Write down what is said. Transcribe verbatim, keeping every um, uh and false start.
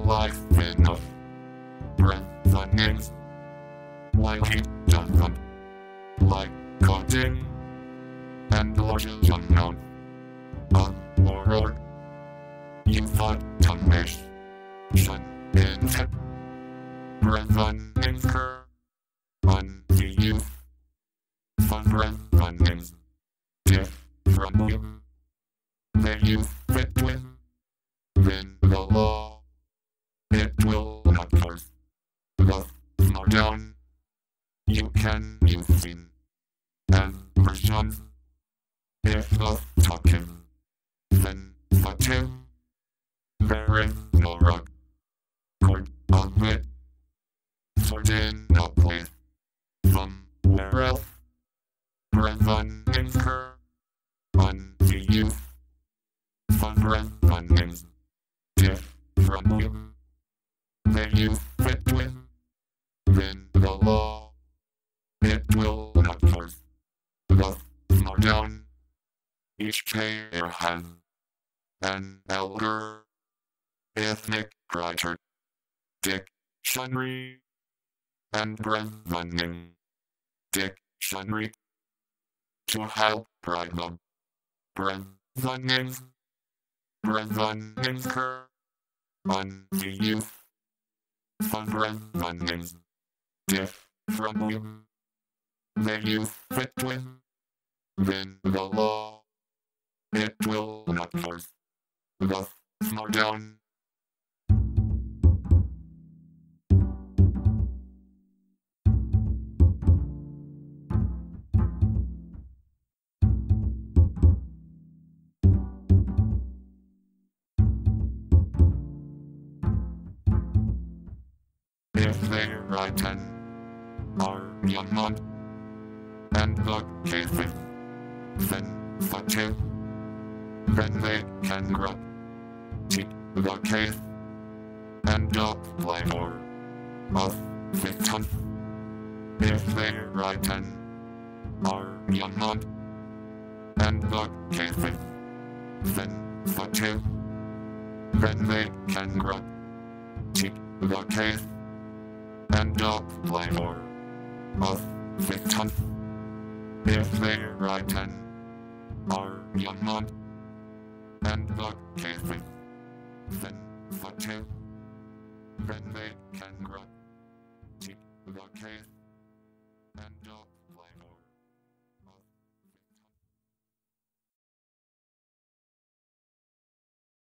life enough. Breasonings, while he doesn't like coding and Lucian unknown. Algor, you've automation in tech. Breasonings cur on the youth. Fun breasonings different you. The youth fit within the law. It will not force the smart down. You can use scene as versions. If the talking sensitive, there is no rug cord of it. Sort in a place somewhere else. Breasonings cur on the youth. Fun breasonings different you. The youth fit within the law. It will not force the smart down. Each pair has an algor, rithmic writer, diction'ry, and Breasoning diction'ry to help write them. Breasonings, Breasonings cur on the youth. Fun breasonings different you. The youth fit within the law. It will not force the smart down. If they write an argument and the case is sensitive, then they can critique the case and apply for assistance. If they write an argument and the case is sensitive, then they can critique the case and apply for assistance. If they write an argument and the case is sensitive, then they can critique the case